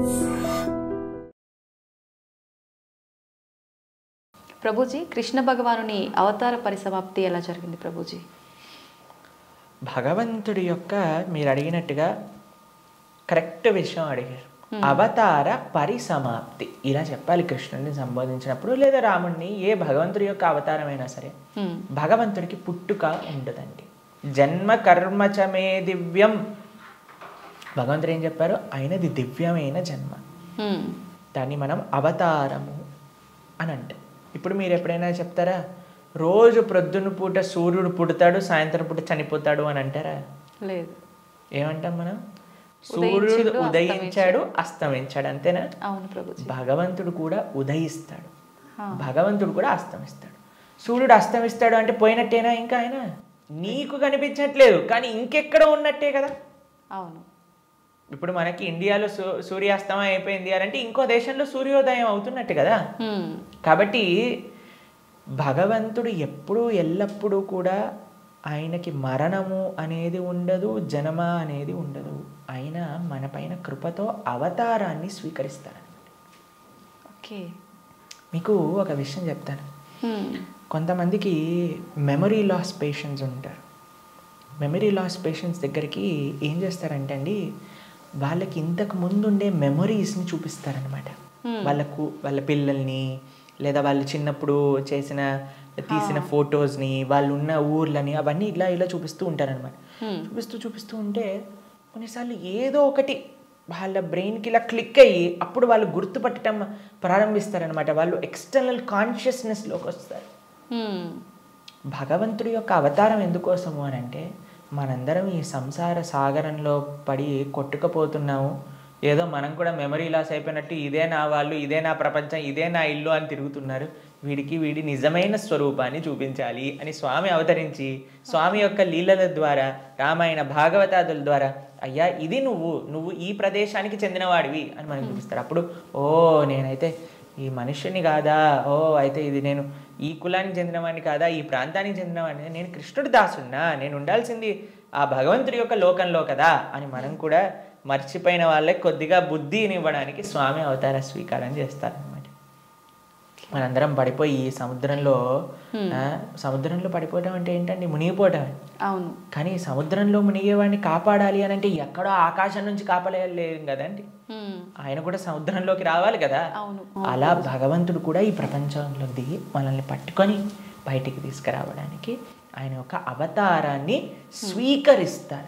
ప్రభుజీ, కృష్ణ భగవానుని అవతార పరిసమాప్తి ఎలా జరిగింది ప్రభుజీ? భగవంతుడి యొక్క మీరు అడిగినట్టుగా కరెక్ట్ విషయం అడిగారు. అవతార పరిసమాప్తి ఇలా చెప్పాలి కృష్ణుడిని సంబోధించినప్పుడు, లేదా రాముడిని, ఏ భగవంతుడి యొక్క అవతారమైనా సరే. భగవంతుడికి పుట్టుక ఉండదండి. జన్మ కర్మచమే దివ్యం. భగవంతుడు ఏం చెప్పారు? ఆయనది దివ్యమైన జన్మ. దాన్ని మనం అవతారము అని అంటే. ఇప్పుడు మీరు ఎప్పుడైనా చెప్తారా రోజు ప్రొద్దున పూట సూర్యుడు పుడతాడు, సాయంత్రం పూట చనిపోతాడు అని అంటారా? లేదు. ఏమంటాం మనం? సూర్యుడు ఉదయించాడు, అస్తమించాడు, అంతేనా? అవును ప్రభుజీ. భగవంతుడు కూడా ఉదయిస్తాడు, భగవంతుడు కూడా అస్తమిస్తాడు. సూర్యుడు అస్తమిస్తాడు అంటే పోయినట్టేనా? ఇంకా ఆయన నీకు కనిపించట్లేదు, కానీ ఇంకెక్కడ ఉన్నట్టే కదా. అవును. ఇప్పుడు మనకి ఇండియాలో సూర్యాస్తమయం అయిపోయింది అంటే ఇంకో దేశంలో సూర్యోదయం అవుతున్నట్టు కదా. కాబట్టి భగవంతుడు ఎప్పుడూ ఎల్లప్పుడూ కూడా ఆయనకి మరణము అనేది ఉండదు, జన్మ అనేది ఉండదు. ఆయన మన పైన కృపతో అవతారాన్ని స్వీకరిస్తారనమాట. ఓకే. మీకు ఒక విషయం చెప్తాను. కొంతమందికి మెమరీ లాస్ పేషెంట్స్ ఉంటారు. మెమరీ లాస్ పేషెంట్స్ దగ్గరికి ఏం చేస్తారంటే అండి, వాళ్ళకి ఇంతకు ముందు ఉండే మెమరీస్ని చూపిస్తారనమాట. వాళ్ళ పిల్లల్ని, లేదా వాళ్ళు చిన్నప్పుడు తీసిన ఫొటోస్ని, వాళ్ళు ఉన్న ఊర్లని, అవన్నీ ఇలా చూపిస్తూ ఉంటారనమాట. చూపిస్తూ ఉంటే కొన్నిసార్లు ఏదో ఒకటి వాళ్ళ బ్రెయిన్కి ఇలా క్లిక్ అయ్యి అప్పుడు వాళ్ళు గుర్తుపట్టడం ప్రారంభిస్తారనమాట. వాళ్ళు ఎక్స్టర్నల్ కాన్షియస్నెస్లోకి వస్తారు. భగవంతుడి యొక్క అవతారం ఎందుకోసము అని అంటే, మనందరం ఈ సంసార సాగరంలో పడి కొట్టుకుపోతున్నాము. ఏదో మనం కూడా మెమరీ లాస్ అయిపోయినట్టు ఇదే నా వాళ్ళు, ఇదే నా ప్రపంచం, ఇదే నా ఇల్లు అని తిరుగుతున్నారు. వీడి నిజమైన స్వరూపాన్ని చూపించాలి అని స్వామి అవతరించి, స్వామి యొక్క లీలల ద్వారా, రామాయణ భాగవతాదుల ద్వారా, అయ్యా ఇది నువ్వు ఈ ప్రదేశానికి చెందినవాడివి అని మనకు చూపిస్తారు. అప్పుడు నేనైతే ఈ మనుష్యుని కాదా, అయితే ఇది నేను ఈ కులానికి చెందినవాడిని కాదా, ఈ ప్రాంతానికి చెందినవాడిని, నేను కృష్ణుడి దాసున్నా, నేను ఉండాల్సింది ఆ భగవంతుడి యొక్క లోకంలో కదా అని మనం కూడా మర్చిపోయిన వాళ్ళకి కొద్దిగా బుద్ధిని ఇవ్వడానికి స్వామి అవతార స్వీకారం చేస్తారనమాట. మనందరం పడిపోయి ఈ సముద్రంలో పడిపోవడం అంటే ఏంటండి? మునిగిపోవడం. అవును. కానీ సముద్రంలో మునిగేవాడిని కాపాడాలి అని అంటే ఎక్కడో ఆకాశం నుంచి కాపాడలేదు కదండి, ఆయన కూడా సముద్రంలోకి రావాలి కదా. అలా భగవంతుడు కూడా ఈ ప్రపంచంలో దిగి మనల్ని పట్టుకొని బయటికి తీసుకురావడానికి ఆయన యొక్క అవతారాన్ని స్వీకరిస్తారు.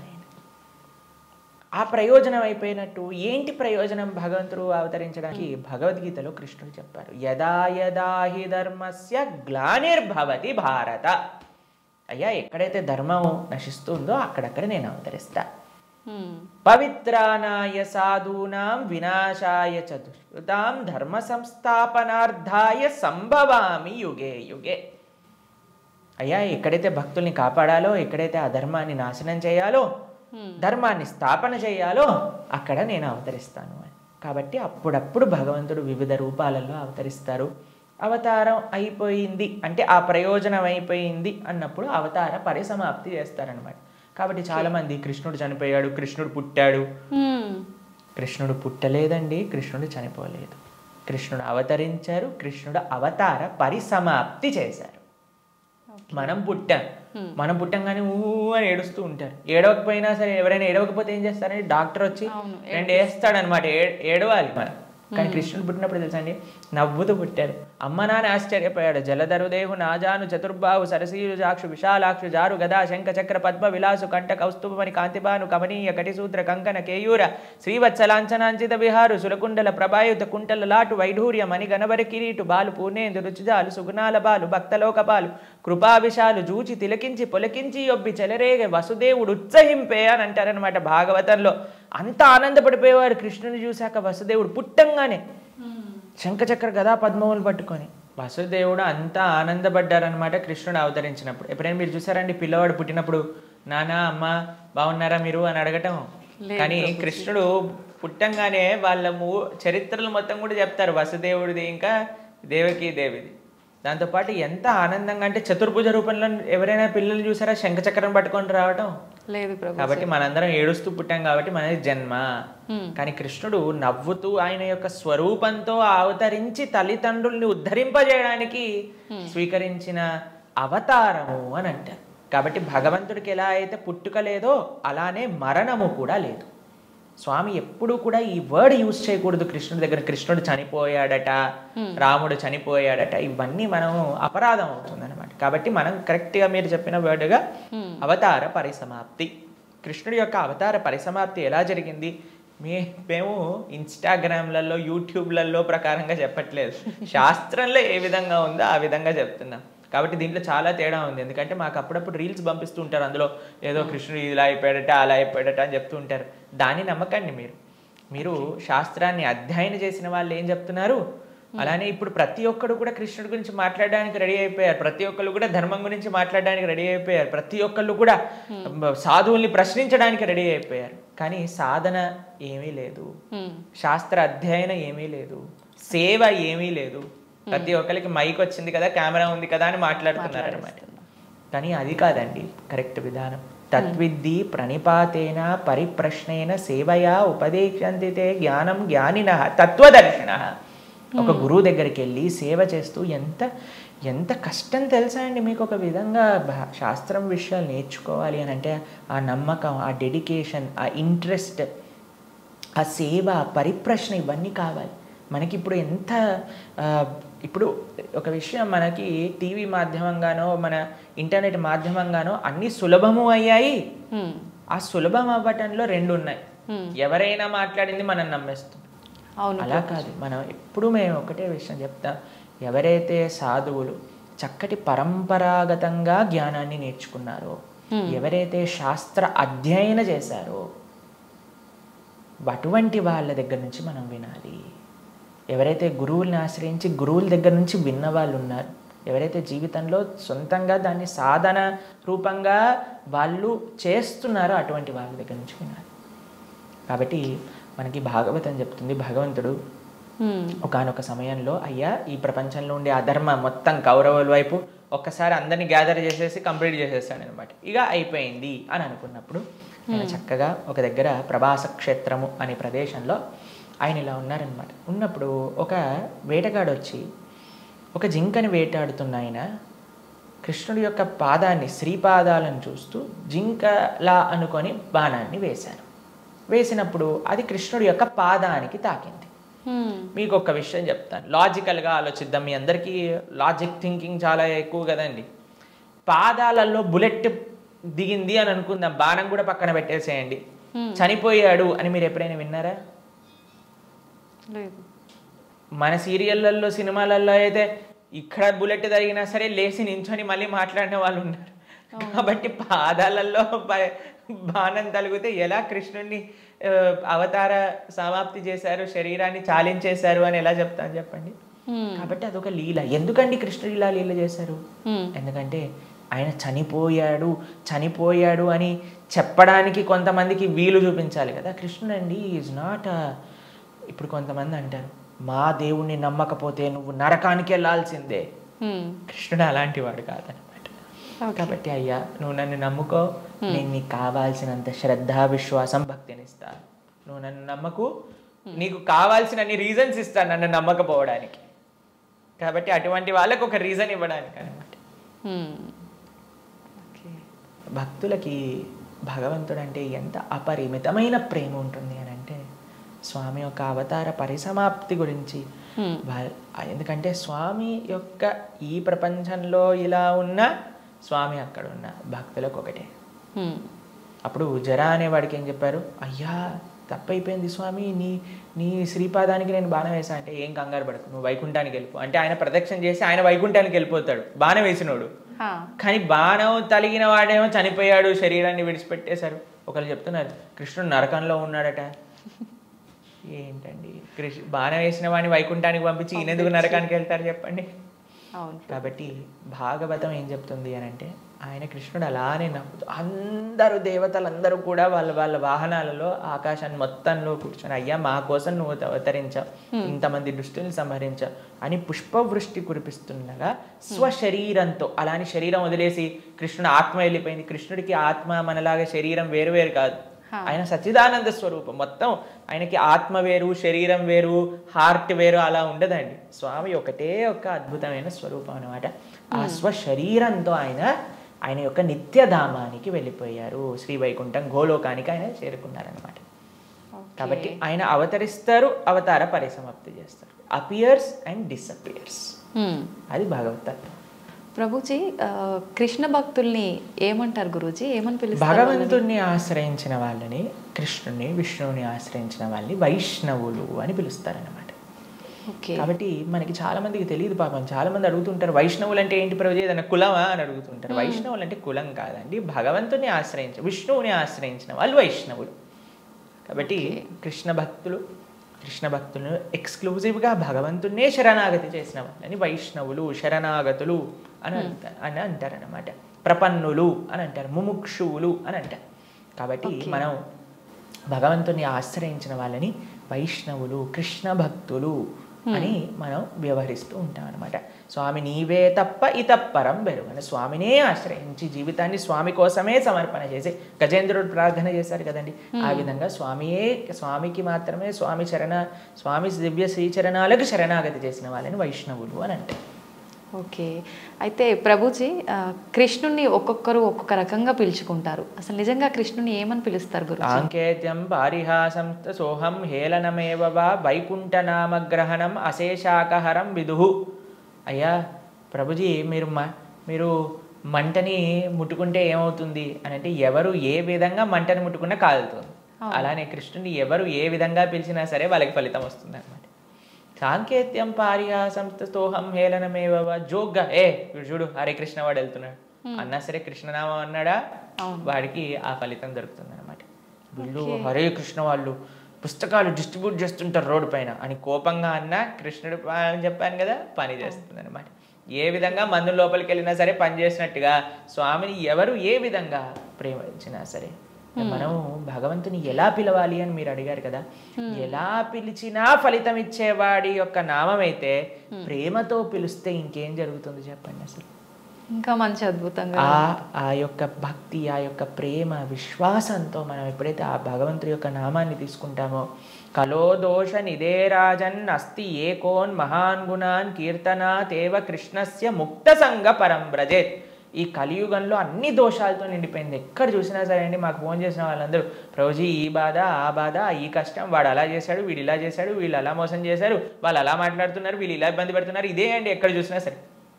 ఆ ప్రయోజనం అయిపోయినట్టు ఏంటి ప్రయోజనం భగవంతుడు అవతరించడానికి? భగవద్గీతలో కృష్ణుడు చెప్పారు, యదా యదా హి ధర్మస్య గ్లానిర్భవతి భారత. అయ్యా, ఎక్కడైతే ధర్మం నశిస్తుందో అక్కడక్కడ నేను అవతరిస్తా. పవిత్రానాయ సాధూనాం వినాశాయ చ దుష్కృతాం ధర్మ సంస్థాపనార్థాయ సంభవామి యుగే యుగే. అయ్యా, ఎక్కడైతే భక్తుల్ని కాపాడాలో, ఎక్కడైతే అధర్మాన్ని నాశనం చేయాలో, ధర్మాన్ని స్థాపన చేయాలో అక్కడ నేను అవతరిస్తాను అని. కాబట్టి అప్పుడప్పుడు భగవంతుడు వివిధ రూపాలలో అవతరిస్తారు. అవతారం అయిపోయింది అంటే, ఆ ప్రయోజనం అయిపోయింది అన్నప్పుడు అవతార పరిసమాప్తి చేస్తారనమాట. కాబట్టి చాలామంది కృష్ణుడు చనిపోయాడు, కృష్ణుడు పుట్టాడు. కృష్ణుడు పుట్టలేదండి, కృష్ణుడు చనిపోలేదు. కృష్ణుడు అవతరించారు, కృష్ణుడు అవతార పరిసమాప్తి చేశారు. మనం పుట్టంగానే అని ఏడుస్తూ ఉంటారు. ఏడవకపోయినా సరే, ఎవరైనా ఏడవకపోతే ఏం చేస్తారంటే డాక్టర్ వచ్చి 2 వేస్తాడనమాట, ఏడవాలి మనం. కానీ కృష్ణుడు పుట్టినప్పుడు తెలుసా అండి, నవ్వుతూ పుట్టాడు. అమ్మ నాన్న ఆశ్చర్యపోయాడు. జలధరుదేహు నాజాను చతుర్బాహు సరసీలు జాక్షు విశాలాక్షు జారు గదా శంఖ చక్ర పద్మ విలాసు కంఠ కౌస్తుభమణి కాంతిబాను కమనీయ కటిసూత్ర కంకణ కేయూర శ్రీవత్సలాంఛనాంచిత విహారు సురకుండల ప్రభాయుత కుంటల లాటు వైఢూర్య మణి గణవరి కిరీటు బాలు పూర్ణేందు రుచిజాలు సుగుణాల బాలు భక్తలోక బాలు కృపాభిషాలు జూచి తిలకించి పొలకించి యొబ్బి చెలరేగ వసుదేవుడు ఉత్సహింపే అని అంటారనమాట భాగవతంలో. అంత ఆనందపడిపోయేవాడు కృష్ణుని చూశాక. వసుదేవుడు పుట్టంగానే శంఖచక్ర గదా పద్మములు పట్టుకొని వసుదేవుడు అంతా ఆనందపడ్డారనమాట కృష్ణుడు అవతరించినప్పుడు. ఎప్పుడైనా మీరు చూసారండి పిల్లవాడు పుట్టినప్పుడు నాన్న అమ్మ బాగున్నారా మీరు అని అడగటం? కానీ కృష్ణుడు పుట్టంగానే వాళ్ళ చరిత్రలు మొత్తం కూడా చెప్తారు, వసుదేవుడిది ఇంకా దేవకీ దేవిది. దాంతోపాటు ఎంత ఆనందంగా అంటే, చతుర్భుజ రూపంలో ఎవరైనా పిల్లలు చూసారా శంఖచక్రం పట్టుకొని రావటం? లేదు ప్రభు. కాబట్టి మనందరం ఏడుస్తూ పుట్టాం కాబట్టి మనది జన్మ. కానీ కృష్ణుడు నవ్వుతూ ఆయన యొక్క స్వరూపంతో అవతరించి తల్లిదండ్రుల్ని ఉద్ధరింపజేయడానికి స్వీకరించిన అవతారము అని అంటారు. కాబట్టి భగవంతుడికి ఎలా అయితే పుట్టుక లేదో అలానే మరణము కూడా లేదు. స్వామి ఎప్పుడూ కూడా ఈ వర్డ్ యూజ్ చేయకూడదు కృష్ణుడి దగ్గర. కృష్ణుడు చనిపోయాడట, రాముడు చనిపోయాడట, ఇవన్నీ మనం అపరాధం అవుతుంది అనమాట. కాబట్టి మనం కరెక్ట్గా మీరు చెప్పిన వర్డ్గా అవతార పరిసమాప్తి, కృష్ణుడి యొక్క అవతార పరిసమాప్తి ఎలా జరిగింది, మేము ఇన్స్టాగ్రామ్లలో యూట్యూబ్లలో ప్రకారంగా చెప్పట్లేదు, శాస్త్రంలో ఏ విధంగా ఉందో ఆ విధంగా చెప్తున్నాం. కాబట్టి దీంట్లో చాలా తేడా ఉంది. ఎందుకంటే మాకు అప్పుడప్పుడు రీల్స్ పంపిస్తూ ఉంటారు, అందులో ఏదో కృష్ణుడు ఇలా అయిపోయాడట అలా అయిపోయాడట అని చెప్తూ ఉంటారు. దాన్ని నమ్మకండి. మీరు శాస్త్రాన్ని అధ్యయనం చేసిన వాళ్ళు ఏం చెప్తున్నారు, అలానే ఇప్పుడు ప్రతి ఒక్కడు కూడా కృష్ణుడి గురించి మాట్లాడడానికి రెడీ అయిపోయారు, ప్రతి ఒక్కళ్ళు కూడా ధర్మం గురించి మాట్లాడడానికి రెడీ అయిపోయారు, ప్రతి ఒక్కళ్ళు కూడా సాధువుల్ని ప్రశ్నించడానికి రెడీ అయిపోయారు. కానీ సాధన ఏమీ లేదు, శాస్త్ర అధ్యయనం ఏమీ లేదు, సేవ ఏమీ లేదు. ప్రతి ఒక్కరికి మైక్ వచ్చింది కదా, కెమెరా ఉంది కదా అని మాట్లాడుతున్నారు అనమాట. కానీ అది కాదండి కరెక్ట్ విధానం. తద్విద్ధి ప్రణిపాతేన పరిప్రశ్నేన సేవయా ఉపదేశంతితే జ్ఞానం జ్ఞానినః తత్వదర్శినః. ఒక గురువు దగ్గరికి వెళ్ళి సేవ చేస్తూ ఎంత కష్టం తెలుసా అండి మీకు. ఒక విధంగా శాస్త్రం విషయాలు నేర్చుకోవాలి అని అంటే ఆ నమ్మకం, ఆ డెడికేషన్, ఆ ఇంట్రెస్ట్, ఆ సేవ, పరిప్రశ్న ఇవన్నీ కావాలి మనకి. ఇప్పుడు ఒక విషయం, మనకి టీవీ మాధ్యమంగానో మన ఇంటర్నెట్ మాధ్యమంగానో అన్ని సులభము అయ్యాయి. ఆ సులభం అవ్వటంలో రెండు ఉన్నాయి. ఎవరైనా మాట్లాడింది మనం నమ్మేస్తాం. అలా కాదు. మనం ఎప్పుడు మేము ఒకటే విషయం చెప్తాం, ఎవరైతే సాధువులు చక్కటి పరంపరాగతంగా జ్ఞానాన్ని నేర్చుకున్నారో, ఎవరైతే శాస్త్ర అధ్యయన చేశారో అటువంటి వాళ్ళ దగ్గర నుంచి మనం వినాలి. ఎవరైతే గురువుల్ని ఆశ్రయించి గురువుల దగ్గర నుంచి విన్న వాళ్ళు ఉన్నారు, ఎవరైతే జీవితంలో సొంతంగా దాన్ని సాధన రూపంగా వాళ్ళు చేస్తున్నారో అటువంటి వాళ్ళ దగ్గర నుంచి వినాలి. కాబట్టి మనకి భాగవతం చెప్తుంది, భగవంతుడు ఒకానొక సమయంలో అయ్యా ఈ ప్రపంచంలో ఉండే అధర్మ మొత్తం కౌరవుల వైపు ఒక్కసారి అందరినీ గ్యాదర్ చేసేసి కంప్లీట్ చేసేస్తాడు అనమాట. ఇక అయిపోయింది అని అనుకున్నప్పుడు ఆయన చక్కగా ఒక దగ్గర ప్రభాస క్షేత్రము అనే ప్రదేశంలో ఆయన ఇలా ఉన్నారనమాట. ఉన్నప్పుడు ఒక వేటగాడు వచ్చి ఒక జింకని వేటాడుతున్న ఆయన కృష్ణుడి యొక్క పాదాన్ని, శ్రీపాదాలను చూస్తూ జింకలా అనుకొని బాణాన్ని వేశారు. వేసినప్పుడు అది కృష్ణుడి యొక్క పాదానికి తాకింది. మీకు ఒక విషయం చెప్తాను, లాజికల్గా ఆలోచిద్దాం. మీ అందరికీ లాజిక్ థింకింగ్ చాలా ఎక్కువ కదండి. పాదాలలో బుల్లెట్ దిగింది అని అనుకుందాం, బాణం కూడా పక్కన పెట్టేసేయండి, చనిపోయాడు అని మీరు ఎప్పుడైనా విన్నారా? మన సీరియళ్ళల్లో సినిమాలలో అయితే ఇక్కడ బుల్లెట్ తగినా సరే లేచి నించొని మళ్ళీ మాట్లాడిన వాళ్ళు ఉన్నారు. కాబట్టి పాదాలలో బాణం తగిలితే ఎలా కృష్ణుడిని అవతార సమాప్తి చేశారు, శరీరాన్ని చాలించేశారు అని ఎలా చెప్తాను చెప్పండి. కాబట్టి అదొక లీల. ఎందుకండి కృష్ణుడు ఇలా లీల చేశారు? ఎందుకంటే ఆయన చనిపోయాడు అని చెప్పడానికి కొంతమందికి వీలు చూపించాలి కదా. కృష్ణుడు అండి ఈజ్ నాట్. ఇప్పుడు కొంతమంది అంటారు, మా దేవుణ్ణి నమ్మకపోతే నువ్వు నరకానికి వెళ్ళాల్సిందే. కృష్ణుడు అలాంటి వాడు కాదనమాట. కాబట్టి అయ్యా నువ్వు నన్ను నమ్ముకో, నేను నీకు కావాల్సినంత శ్రద్ధ, విశ్వాసం, భక్తిని ఇస్తాను. నువ్వు నన్ను నమ్మకు, నీకు కావాల్సినన్ని రీజన్స్ ఇస్తాను నన్ను నమ్మకపోవడానికి. కాబట్టి అటువంటి వాళ్ళకు ఒక రీజన్ ఇవ్వడానికి అనమాట. భక్తులకి భగవంతుడు అంటే ఎంత అపరిమితమైన ప్రేమ ఉంటుంది అని అంటే స్వామి యొక్క అవతార పరిసమాప్తి గురించి. ఎందుకంటే స్వామి యొక్క ఈ ప్రపంచంలో ఇలా ఉన్న, స్వామి అక్కడ ఉన్న భక్తులకు ఒకటే. అప్పుడు జరా అనేవాడికి ఏం చెప్పారు, అయ్యా తప్పైపోయింది స్వామి, నీ శ్రీపాదానికి నేను బాణం వేసా అంటే ఏం కంగారు పడకు, నువ్వు వైకుంఠానికి వెళ్ళిపో అంటే ఆయన ప్రదక్షిణ చేసి ఆయన వైకుంఠానికి వెళ్ళిపోతాడు బాణం వేసినోడు. కానీ బాణం తలిగిన వాడేమో చనిపోయాడు, శరీరాన్ని విడిచిపెట్టేశారు. ఒకళ్ళు చెప్తున్నారు కృష్ణుడు నరకంలో ఉన్నాడట. ఏంటండి, బాణం వేసిన వాడిని వైకుంఠానికి పంపించి ఈయనెందుకు నరకానికి వెళ్తారు చెప్పండి. అవును. కాబట్టి భాగవతం ఏం చెప్తుంది అని అంటే ఆయన కృష్ణుడు అలానే నవ్వుతూ అందరూ దేవతలందరూ కూడా వాళ్ళ వాళ్ళ వాహనాలలో ఆకాశాన్ని మొత్తంలో కూర్చొని అయ్యా మా కోసం నువ్వు అవతరించావు, ఇంతమంది దుష్టుల్ని సంహరించావు అని పుష్పవృష్టి కురిపిస్తుండగా స్వశరీరంతో, అలాని శరీరం వదిలేసి కృష్ణుడు ఆత్మ వెళ్ళిపోయింది. కృష్ణుడికి ఆత్మ మనలాగా శరీరం వేరు వేరు కాదు, ఆయన సచ్చిదానంద స్వరూపం. మొత్తం ఆయనకి ఆత్మ వేరు, శరీరం వేరు, హార్ట్ వేరు అలా ఉండదండి. స్వామి ఒకటే ఒక అద్భుతమైన స్వరూపం అనమాట. ఆ స్వశరీరంతో ఆయన యొక్క నిత్యధామానికి వెళ్ళిపోయారు. శ్రీ వైకుంఠం గోలోకానికి ఆయన చేరుకున్నారనమాట. కాబట్టి ఆయన అవతరిస్తారు, అవతార పరిసమాప్తి చేస్తారు. Appears and disappears. అది భగవతత్వం. ప్రభుజీ, కృష్ణ భక్తుల్ని ఏమంటారు గురూజీ? ఏమని పిలుస్తారు? భగవంతుణ్ణి ఆశ్రయించిన వాళ్ళని, కృష్ణుని విష్ణువుని ఆశ్రయించిన వాళ్ళని వైష్ణవులు అని పిలుస్తారనమాట. కాబట్టి మనకి చాలా మందికి తెలియదు పాపం. చాలా మంది అడుగుతుంటారు వైష్ణవులు అంటే ఏంటి ప్రభుజీ, ఏదైనా కులమా అని అడుగుతుంటారు. వైష్ణవులు అంటే కులం కాదండి, భగవంతుని విష్ణువుని ఆశ్రయించిన వాళ్ళు వైష్ణవులు. కాబట్టి కృష్ణ భక్తులను ఎక్స్క్లూజివ్గా భగవంతున్నే శరణాగతి చేసిన వాళ్ళని వైష్ణవులు, శరణాగతులు అని అంటారనమాట. ప్రపన్నులు అని అంటారు, ముముక్షువులు అని అంటారు. కాబట్టి మనం భగవంతుని ఆశ్రయించిన వాళ్ళని వైష్ణవులు, కృష్ణ భక్తులు అని మనం వ్యవహరిస్తూ ఉంటాం అనమాట. స్వామి నీవే తప్ప ఇతప్పరం బెరుగని, స్వామినే ఆశ్రయించి జీవితాన్ని స్వామి కోసమే సమర్పణ చేసి గజేంద్రుడు ప్రార్థన చేశారు కదండి. ఆ విధంగా స్వామికి మాత్రమే స్వామి దివ్య శ్రీచరణాలకు శరణాగతి చేసిన వాళ్ళని వైష్ణవులు అని అంటారు. ఓకే. అయితే ప్రభుజీ, కృష్ణుణ్ణి ఒక్కొక్కరు ఒక్కొక్క రకంగా పిలుచుకుంటారు. అసలు నిజంగా కృష్ణుని ఏమని పిలుస్తారు గురు? సాంకేత్యం పారిహాసం సోహం హేళనమేవ వా వైకుంఠనామగ్రహణం అశేషాకహరం విదుహు. అయ్యా ప్రభుజీ, మీరు మంటని ముట్టుకుంటే ఏమవుతుంది అని అంటే ఎవరు ఏ విధంగా మంటని ముట్టుకున్నా కాలుతుంది. అలానే కృష్ణుని ఎవరు ఏ విధంగా పిలిచినా సరే వాళ్ళకి ఫలితం వస్తుంది అనమాట. సాంకేత్యం పారిహాసం స్తోహం హేళనమేవ, జోగ్గా చూడు హరే కృష్ణ వాడు వెళ్తున్నాడు అన్నా సరే, కృష్ణనామం అన్నాడా వాడికి ఆ ఫలితం దొరుకుతుంది అనమాట. వీళ్ళు హరే కృష్ణ వాళ్ళు పుస్తకాలు డిస్ట్రిబ్యూట్ చేస్తుంటారు రోడ్డు పైన అని కోపంగా అన్నా కృష్ణుడు అని చెప్పాను కదా, పని చేస్తుంది అనమాట. ఏ విధంగా మందు లోపలికి వెళ్ళినా సరే పని చేసినట్టుగా స్వామిని ఎవరు ఏ విధంగా ప్రేమించినా సరే, మనం భగవంతుని ఎలా పిలవాలి అని మీరు అడిగారు కదా, ఎలా పిలిచినా ఫలితం ఇచ్చేవాడి యొక్క నామం అయితే ప్రేమతో పిలిస్తే ఇంకేం జరుగుతుంది చెప్పండి. అసలు ఇంకా మంచి అద్భుతంగా ఆ యొక్క భక్తి, ఆ యొక్క ప్రేమ, విశ్వాసంతో మనం ఎప్పుడైతే ఆ భగవంతుడి యొక్క నామాన్ని తీసుకుంటామో, కలో దోష నిదేరాజన్ అస్తి ఏకోన్ మహాన్ గుణాన్ కీర్తనాతేవ కృష్ణస్య ముక్త సంగ పరం బ్రజేత్. ఈ కలియుగంలో అన్ని దోషాలతో నిండిపోయింది. ఎక్కడ చూసినా సరే అండి, మాకు ఫోన్ చేసిన వాళ్ళందరూ ప్రభుజీ ఈ బాధ, ఆ బాధ, ఈ కష్టం, వాడు అలా చేశాడు, వీడు ఇలా చేశాడు, వీళ్ళు అలా మోసం చేశారు, వాళ్ళు అలా మాట్లాడుతున్నారు, వీళ్ళు ఇలా ఇబ్బంది పెడుతున్నారు, ఇదే అండి ఎక్కడ చూసినా సరే.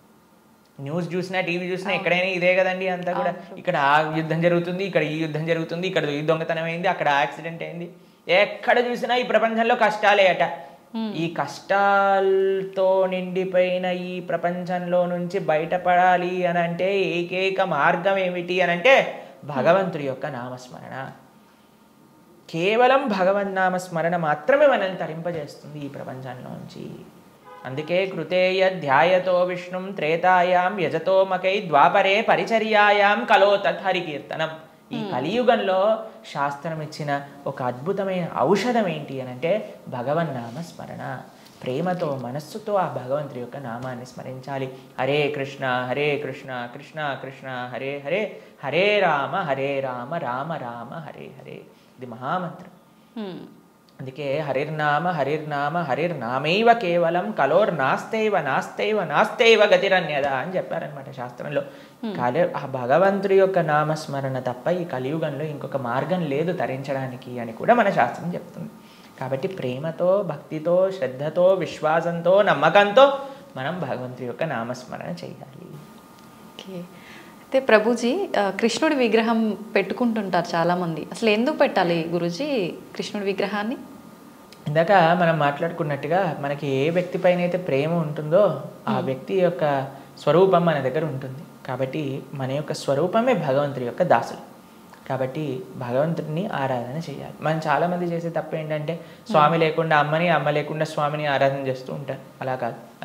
న్యూస్ చూసినా, టీవీ చూసినా ఎక్కడైనా ఇదే కదండి అంతా కూడా. ఇక్కడ ఆ యుద్ధం జరుగుతుంది, ఇక్కడ ఈ యుద్ధం జరుగుతుంది, ఇక్కడ ఈ దొంగతనం అయింది, అక్కడ యాక్సిడెంట్ అయింది. ఎక్కడ చూసినా ఈ ప్రపంచంలో కష్టాలే అట. ఈ కష్టాలతో నిండిపోయిన ఈ ప్రపంచంలో నుంచి బయటపడాలి అని అంటే ఏకైక మార్గం ఏమిటి అని అంటే భగవంతుడి యొక్క నామస్మరణ. కేవలం భగవన్నామస్మరణ మాత్రమే మనల్ని తరింపజేస్తుంది ఈ ప్రపంచంలోంచి. అందుకే కృతేయ ధ్యాయతో విష్ణుం త్రేతాయాం యజతో మకై ద్వాపరే పరిచర్యాయాం కలో తత్హరికీర్తనం. ఈ కలియుగంలో శాస్త్రం ఇచ్చిన ఒక అద్భుతమైన ఔషధం ఏంటి అని అంటే భగవన్నామ స్మరణ. ప్రేమతో, మనస్సుతో ఆ భగవంతుడి యొక్క నామాన్ని స్మరించాలి. హరే కృష్ణ కృష్ణ కృష్ణ హరే హరే, హరే రామ రామ రామ హరే హరే. ఇది మహామంత్రం. అందుకే హరిర్నామ హరిర్నామైవ కేవలం నాస్తైవ గతిరన్యద అని చెప్పారనమాట శాస్త్రంలో. ఆ భగవంతుడి యొక్క నామస్మరణ తప్ప ఈ కలియుగంలో ఇంకొక మార్గం లేదు తరించడానికి అని కూడా మన శాస్త్రం చెప్తుంది. కాబట్టి ప్రేమతో, భక్తితో, శ్రద్ధతో, విశ్వాసంతో, నమ్మకంతో మనం భగవంతుడి యొక్క నామస్మరణ చేయాలి. ఓకే. అయితే ప్రభుజీ, కృష్ణుడి విగ్రహం పెట్టుకుంటుంటారు చాలామంది. అసలు ఎందుకు పెట్టాలి గురూజీ కృష్ణుడి విగ్రహాన్ని? ఇందాక మనం మాట్లాడుకున్నట్టుగా మనకి ఏ వ్యక్తి పైన అయితే ప్రేమ ఉంటుందో ఆ వ్యక్తి యొక్క స్వరూపం మన దగ్గర ఉంటుంది. కాబట్టి మన యొక్క స్వరూపమే భగవంతుడి యొక్క దాసులు. కాబట్టి భగవంతుడిని ఆరాధన చేయాలి. మనం చాలామంది చేసే తప్పు ఏంటంటే స్వామి లేకుండా అమ్మని, అమ్మ లేకుండా స్వామిని ఆరాధన చేస్తూ ఉంటారు. అలా కాదు. మనం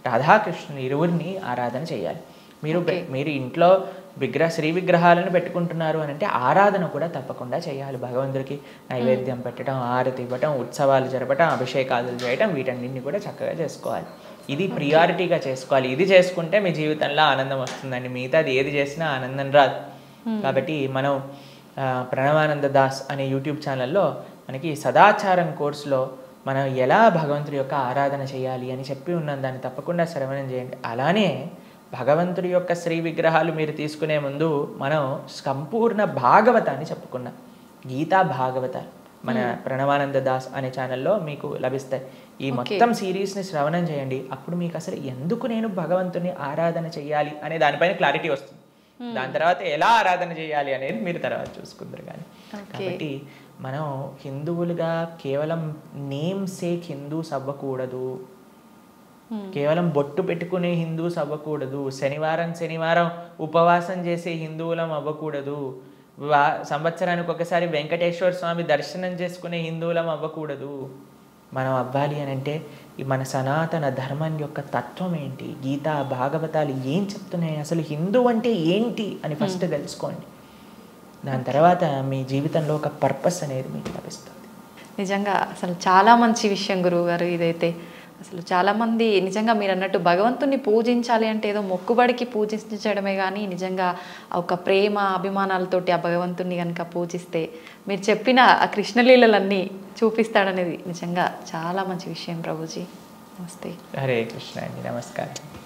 రాధాకృష్ణుని ఇరువురిని ఆరాధన చేయాలి. మీరు ఇంట్లో శ్రీ విగ్రహాలను పెట్టుకుంటున్నారు అని అంటే ఆరాధన కూడా తప్పకుండా చేయాలి. భగవంతుడికి నైవేద్యం పెట్టడం, ఆరతి ఇవ్వటం, ఉత్సవాలు జరపటం, అభిషేకాలు చేయటం, వీటన్నింటినీ కూడా చక్కగా చేసుకోవాలి. ఇది ప్రియారిటీగా చేసుకోవాలి. ఇది చేసుకుంటే మీ జీవితంలో ఆనందం వస్తుందండి. మిగతాది ఏది చేసినా ఆనందం రాదు. కాబట్టి మనం ప్రణవానంద దాస్ అనే యూట్యూబ్ ఛానల్లో మనకి సదాచారం కోర్సులో మనం ఎలా భగవంతుడి యొక్క ఆరాధన చేయాలి అని చెప్పి ఉన్నాం. దాన్ని తప్పకుండా శ్రవణం చేయండి. అలానే భగవంతుడి యొక్క శ్రీ విగ్రహాలు మీరు తీసుకునే ముందు మనం సంపూర్ణ భాగవతాన్ని చెప్పుకున్నాం. గీతా భాగవతాలు మన ప్రణవానంద దాస్ అనే ఛానల్లో మీకు లభిస్తాయి. ఈ మొత్తం సిరీస్ని శ్రవణం చేయండి. అప్పుడు మీకు అసలు ఎందుకు నేను భగవంతుని ఆరాధన చేయాలి అనే దానిపైన క్లారిటీ వస్తుంది. దాని తర్వాత ఎలా ఆరాధన చేయాలి అనేది మీరు తర్వాత చూసుకుందరు. కానీ కాబట్టి మనం హిందువులుగా కేవలం నేమ్ సేక్ హిందూస్ అవ్వకూడదు. కేవలం బొట్టు పెట్టుకునే హిందూస్ అవ్వకూడదు. శనివారం ఉపవాసం చేసే హిందువులం అవ్వకూడదు. సంవత్సరానికి ఒకసారి వెంకటేశ్వర స్వామి దర్శనం చేసుకునే హిందువులం అవ్వకూడదు. మనం అవ్వాలి అని అంటే మన సనాతన ధర్మం యొక్క తత్వం ఏంటి, గీతా భాగవతాలు ఏం చెప్తున్నాయి, అసలు హిందూ అంటే ఏంటి అని ఫస్ట్ తెలుసుకోండి. దాని తర్వాత మీ జీవితంలో ఒక పర్పస్ అనేది మీకు లభిస్తుంది. నిజంగా అసలు చాలా మంచి విషయం గురువు గారు. ఇదైతే అసలు చాలామంది నిజంగా మీరు అన్నట్టు భగవంతుని పూజించాలి అంటే ఏదో మొక్కుబడికి పూజించడమే కానీ నిజంగా ఒక ప్రేమ అభిమానాలతోటి ఆ భగవంతుని కనుక పూజిస్తే మీరు చెప్పిన ఆ కృష్ణలీలలన్నీ చూపిస్తాడనేది నిజంగా చాలా మంచి విషయం ప్రభుజీ. నమస్తే. హరే కృష్ణ అండి. నమస్కారం.